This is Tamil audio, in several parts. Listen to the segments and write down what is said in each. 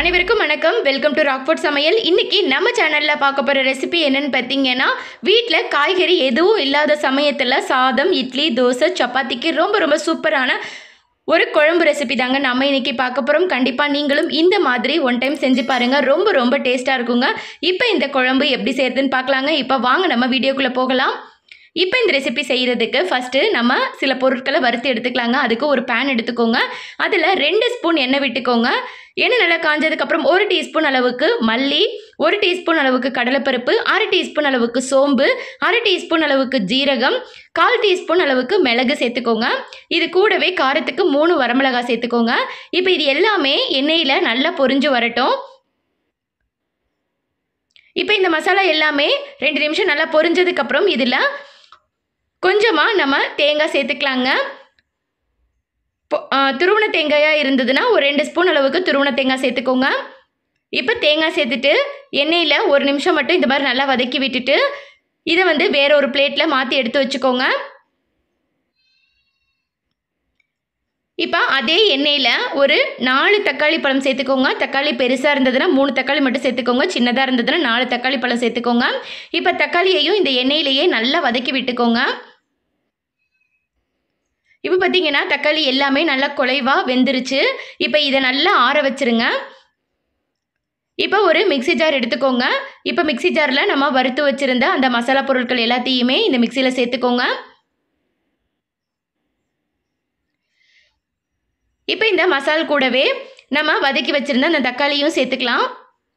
அனைவருக்கும் வணக்கம். வெல்கம் டு ராக்ஃபோர்ட் சமையல். இன்னைக்கு நம்ம சேனலில் பார்க்க போகிற ரெசிபி என்னன்னு பார்த்தீங்கன்னா, வீட்டில் காய்கறி எதுவும் இல்லாத சமயத்தில் சாதம், இட்லி, தோசை, சப்பாத்திக்கு ரொம்ப ரொம்ப சூப்பரான ஒரு குழம்பு ரெசிபி தாங்க நம்ம இன்னைக்கு பார்க்க போகிறோம். கண்டிப்பாக நீங்களும் இந்த மாதிரி ஒன் டைம் செஞ்சு பாருங்கள். ரொம்ப ரொம்ப டேஸ்ட்டாக இருக்குங்க. இப்போ இந்த குழம்பு எப்படி செய்யறதுன்னு பார்க்கலாங்க. இப்போ வாங்க நம்ம வீடியோக்குள்ளே போகலாம். இப்போ இந்த ரெசிபி செய்கிறதுக்கு ஃபஸ்ட்டு நம்ம சில பொருட்களை வறுத்து எடுத்துக்கலாங்க. அதுக்கு ஒரு பேன் எடுத்துக்கோங்க. அதில் 2 ஸ்பூன் எண்ணெய் விட்டுக்கோங்க. எண்ணெய் நல்லா காஞ்சதுக்கப்புறம் 1 டீஸ்பூன் அளவுக்கு மல்லி, 1 டீஸ்பூன் அளவுக்கு கடலைப்பருப்பு, 1/2 டீஸ்பூன் அளவுக்கு சோம்பு, 1/2 டீஸ்பூன் அளவுக்கு ஜீரகம், 1/4 டீஸ்பூன் அளவுக்கு மிளகு சேர்த்துக்கோங்க. இது கூடவே காரத்துக்கு 3 வரமிளகாய் சேர்த்துக்கோங்க. இப்போ இது எல்லாமே எண்ணெயில் நல்லா பொரிஞ்சு வரட்டும். இப்போ இந்த மசாலா எல்லாமே 2 நிமிஷம் நல்லா பொரிஞ்சதுக்கப்புறம் இதில் கொஞ்சமாக நம்ம தேங்காய் சேர்த்துக்கலாங்க. துருவன தேங்காயாக இருந்ததுன்னா ஒரு 2 ஸ்பூன் அளவுக்கு துருவன தேங்காய் சேர்த்துக்கோங்க. இப்போ தேங்காய் சேர்த்துட்டு எண்ணெயில் 1 நிமிஷம் மட்டும் இந்த மாதிரி நல்லா வதக்கி விட்டுட்டு இதை வேற ஒரு பிளேட்டில் மாற்றி எடுத்து வச்சுக்கோங்க. இப்போ அதே எண்ணெயில் ஒரு 4 தக்காளி பழம் சேர்த்துக்கோங்க. தக்காளி பெருசாக இருந்ததுன்னா 3 தக்காளி மட்டும் சேர்த்துக்கோங்க. சின்னதாக இருந்ததுன்னா 4 தக்காளி பழம் சேர்த்துக்கோங்க. இப்போ தக்காளியையும் இந்த எண்ணெயிலேயே நல்லா வதக்கி விட்டுக்கோங்க. இப்போ பார்த்தீங்கன்னா தக்காளி எல்லாமே நல்லா குலைவாக வெந்துருச்சு. இப்போ இதை நல்லா ஆற வச்சுருங்க. இப்போ ஒரு மிக்ஸி ஜார் எடுத்துக்கோங்க. இப்போ மிக்ஸி ஜாரில் நம்ம வறுத்து வச்சுருந்த அந்த மசாலா பொருட்கள் எல்லாத்தையுமே இந்த மிக்சியில் சேர்த்துக்கோங்க. இப்போ இந்த மசால் கூடவே நம்ம வதக்கி வச்சுருந்த அந்த தக்காளியும் சேர்த்துக்கலாம்.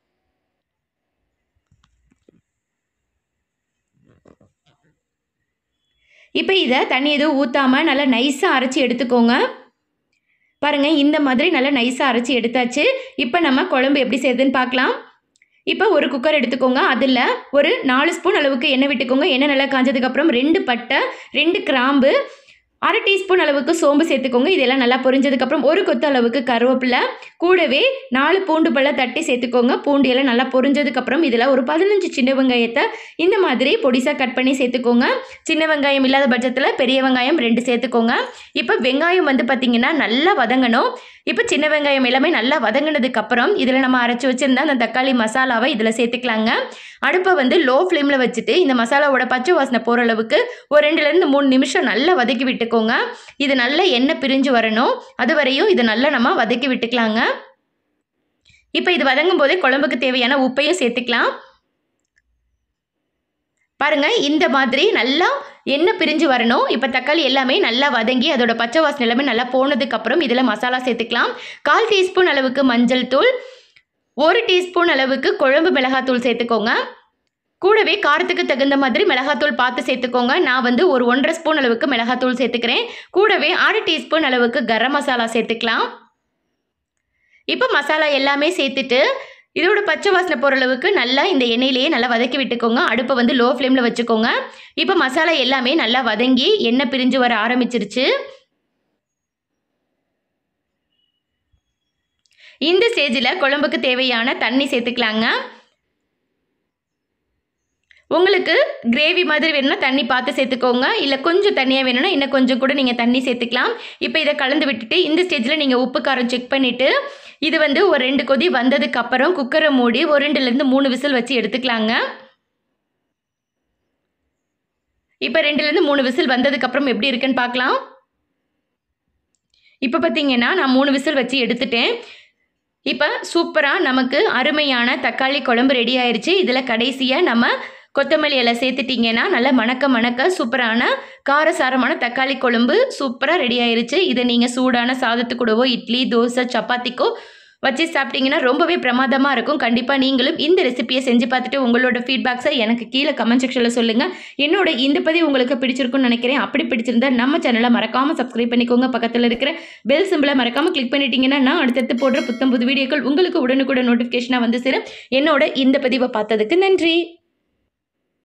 இப்போ இதை தண்ணி எதுவும் ஊற்றாமல் நல்லா நைஸாக அரைச்சி எடுத்துக்கோங்க. பாருங்கள், இந்த மாதிரி நல்லா நைஸாக அரைச்சி எடுத்தாச்சு. இப்போ நம்ம குழம்பு எப்படி செய்யுதுன்னு பார்க்கலாம். இப்போ ஒரு குக்கர் எடுத்துக்கோங்க. அதில் ஒரு 4 ஸ்பூன் அளவுக்கு எண்ணெய் விட்டுக்கோங்க. எண்ணெய் நல்லா காஞ்சதுக்கப்புறம் 2 பட்டை, 2 கிராம்பு, 1/2 டீஸ்பூன் அளவுக்கு சோம்பு சேர்த்துக்கோங்க. இதெல்லாம் நல்லா பொரிஞ்சதுக்கப்புறம் ஒரு கொத்து அளவுக்கு கருவேப்பிலை, கூடவே 4 பூண்டு பல்ல தட்டி சேர்த்துக்கோங்க. பூண்டு எல்லாம் நல்லா பொரிஞ்சதுக்கப்புறம் இதில் ஒரு 15 சின்ன வெங்காயத்தை இந்த மாதிரி பொடிசாக கட் பண்ணி சேர்த்துக்கோங்க. சின்ன வெங்காயம் இல்லாத பட்சத்தில் பெரிய வெங்காயம் 2 சேர்த்துக்கோங்க. இப்போ வெங்காயம் பார்த்திங்கன்னா நல்லா வதங்கணும். இப்போ சின்ன வெங்காயம் எல்லாமே நல்லா வதங்கினதுக்கப்புறம் இதில் நம்ம அரைச்சி வச்சுருந்த அந்த தக்காளி மசாலாவை இதில் சேர்த்துக்கலாங்க. அடுப்பை லோ ஃப்ளேமில் வச்சுட்டு இந்த மசாலாவோட பச்சை வாசனை போகிற அளவுக்கு ஒரு 2லேருந்து 3 நிமிஷம் நல்லா வதக்கி விட்டுக்கோங்க. இது நல்லா எண்ணெய் பிரிஞ்சு வரணும். அது வரையும் இதை நல்லா நம்ம வதக்கி விட்டுக்கலாங்க. இப்போ இது வதங்கும் போதே குழம்புக்கு தேவையான உப்பையும் சேர்த்துக்கலாம். பாருங்கள், இந்த மாதிரி நல்லா எண்ணெய் பிரிஞ்சு வரணும். இப்போ தக்காளி எல்லாமே நல்லா வதங்கி அதோட பச்சை வாசனை எல்லாமே நல்லா போனதுக்கப்புறம் இதில் மசாலா சேர்த்துக்கலாம். 1/4 டீஸ்பூன் அளவுக்கு மஞ்சள் தூள், 1 டீஸ்பூன் அளவுக்கு குழம்பு மிளகாத்தூள் சேர்த்துக்கோங்க. கூடவே காரத்துக்கு தகுந்த மாதிரி மிளகாத்தூள் பார்த்து சேர்த்துக்கோங்க. நான் ஒரு 1.5 ஸ்பூன் அளவுக்கு மிளகாத்தூள் சேர்த்துக்கிறேன். கூடவே 1/2 டீஸ்பூன் அளவுக்கு கரம் மசாலா சேர்த்துக்கலாம். இப்போ மசாலா எல்லாமே சேர்த்துட்டு இதோட பச்சை வாசனை போகிற அளவுக்கு நல்லா இந்த எண்ணெயிலேயே நல்லா வதக்கி விட்டுக்கோங்க. அடுப்பை லோ ஃப்ளேமில் வச்சுக்கோங்க. இப்போ மசாலா எல்லாமே நல்லா வதங்கி எண்ணெய் பிரிஞ்சு வர ஆரம்பிச்சிருச்சு. இந்த ஸ்டேஜில் குழம்புக்கு தேவையான தண்ணி சேர்த்துக்கலாங்க. உங்களுக்கு கிரேவி மாதிரி வேணும்னா தண்ணி பார்த்து சேர்த்துக்கோங்க. இல்லை கொஞ்சம் தண்ணியாக வேணும்னா இன்னும் கொஞ்சம் கூட நீங்கள் தண்ணி சேர்த்துக்கலாம். இப்போ இதை கலந்து விட்டுட்டு இந்த ஸ்டேஜில் நீங்கள் உப்பு காரம் செக் பண்ணிவிட்டு இது ஒரு 2 கொதி வந்ததுக்கப்புறம் குக்கரை மூடி ஒரு 2லேருந்து 3 விசில் வச்சு எடுத்துக்கலாங்க. இப்போ 2லேருந்து 3 விசில் வந்ததுக்கப்புறம் எப்படி இருக்குன்னு பார்க்கலாம். இப்போ பார்த்தீங்கன்னா நான் 3 விசில் வச்சு எடுத்துட்டேன். இப்போ சூப்பராக நமக்கு அருமையான தக்காளி குழம்பு ரெடி ஆயிடுச்சு. இதில் கடைசியாக நம்ம கொத்தமல்லி இலை சேர்த்துட்டிங்கன்னா நல்லா மணக்க சூப்பரான காரசாரமான தக்காளி குழம்பு சூப்பராக ரெடி ஆயிடுச்சு. இதை நீங்கள் சூடான சாதத்துக்கூடவோ இட்லி, தோசை, சப்பாத்திக்கோ வச்சு சாப்பிட்டீங்கன்னா ரொம்பவே பிரமாதமாக இருக்கும். கண்டிப்பாக நீங்களும் இந்த ரெசிபியை செஞ்சு பார்த்துட்டு உங்களோட ஃபீட்பேக்ஸை எனக்கு கீழே கமெண்ட் செக்ஷனில் சொல்லுங்கள். என்னோட இந்த பதிவு உங்களுக்கு பிடிச்சிருக்குன்னு நினைக்கிறேன். அப்படி பிடிச்சிருந்தா நம்ம சேனலை மறக்காமல் சப்ஸ்கிரைப் பண்ணிக்கோங்க. பக்கத்தில் இருக்கிற பெல் சிம்பிளை மறக்காமல் கிளிக் பண்ணிட்டீங்கன்னா நான் அடுத்தடுத்து போடுற புத்தம் புது வீடியோக்கள் உங்களுக்கு உடனுக்குடன் நோட்டிஃபிகேஷனாக சேரும். என்னோட இந்த பதிவை பார்த்ததுக்கு நன்றி.